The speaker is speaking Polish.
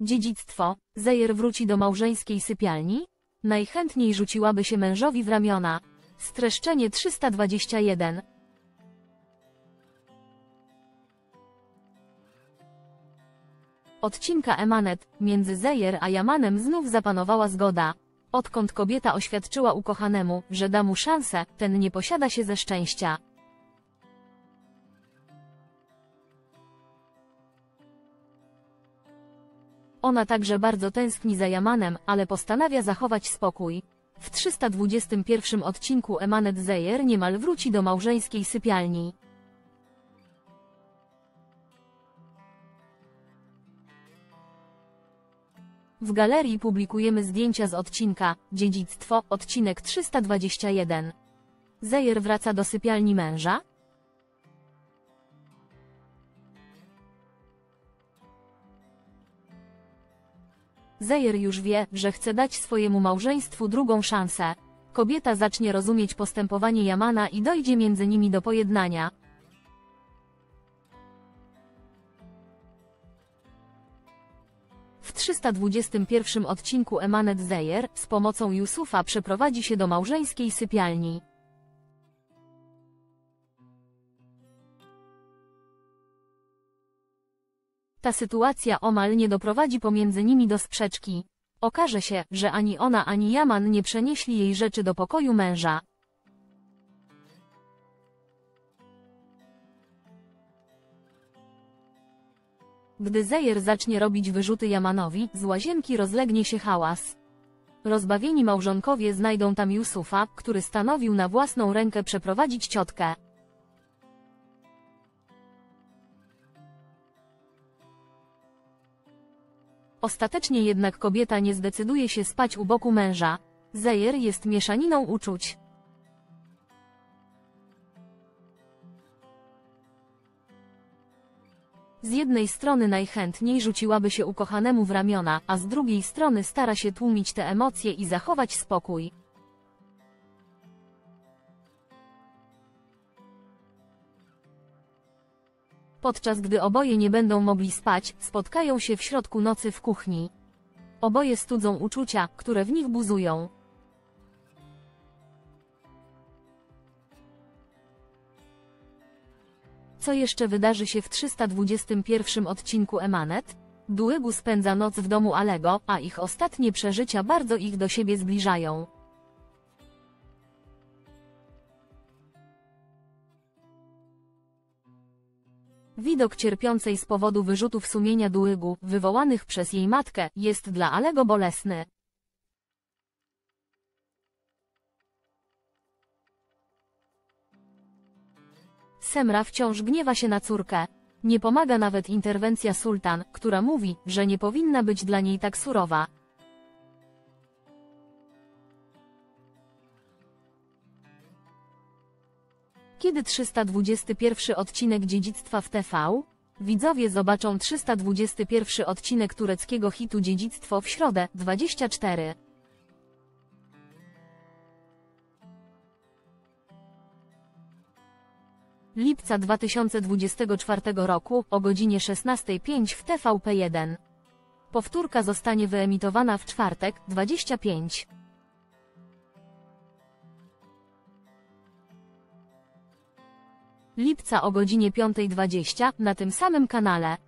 Dziedzictwo. Zejer wróci do małżeńskiej sypialni? Najchętniej rzuciłaby się mężowi w ramiona. Streszczenie 321. Odcinka Emanet. Między Zejer a Yamanem znów zapanowała zgoda. Odkąd kobieta oświadczyła ukochanemu, że da mu szansę, ten nie posiada się ze szczęścia. Ona także bardzo tęskni za Yamanem, ale postanawia zachować spokój. W 321 odcinku Emanet Zejer niemal wróci do małżeńskiej sypialni. W galerii publikujemy zdjęcia z odcinka Dziedzictwo, odcinek 321. Zejer wraca do sypialni męża? Zejer już wie, że chce dać swojemu małżeństwu drugą szansę. Kobieta zacznie rozumieć postępowanie Yamana i dojdzie między nimi do pojednania. W 321 odcinku Emanet Zejer z pomocą Yusufa przeprowadzi się do małżeńskiej sypialni. Ta sytuacja omal nie doprowadzi pomiędzy nimi do sprzeczki. Okaże się, że ani ona, ani Yaman nie przenieśli jej rzeczy do pokoju męża. Gdy Zejer zacznie robić wyrzuty Yamanowi, z łazienki rozlegnie się hałas. Rozbawieni małżonkowie znajdą tam Yusufa, który stanowił na własną rękę przeprowadzić ciotkę. Ostatecznie jednak kobieta nie zdecyduje się spać u boku męża. Zejer jest mieszaniną uczuć. Z jednej strony najchętniej rzuciłaby się ukochanemu w ramiona, a z drugiej strony stara się tłumić te emocje i zachować spokój. Podczas gdy oboje nie będą mogli spać, spotkają się w środku nocy w kuchni. Oboje studzą uczucia, które w nich buzują. Co jeszcze wydarzy się w 321 odcinku Emanet? Duegu spędza noc w domu Alego, a ich ostatnie przeżycia bardzo ich do siebie zbliżają. Widok cierpiącej z powodu wyrzutów sumienia Duegu, wywołanych przez jej matkę, jest dla Alego bolesny. Semra wciąż gniewa się na córkę. Nie pomaga nawet interwencja Sultan, która mówi, że nie powinna być dla niej tak surowa. Kiedy 321 odcinek Dziedzictwa w TV? Widzowie zobaczą 321 odcinek tureckiego hitu Dziedzictwo w środę, 24. Lipca 2024 roku, o godzinie 16:05 w TVP1. Powtórka zostanie wyemitowana w czwartek, 25. Lipca o godzinie 5:20 na tym samym kanale.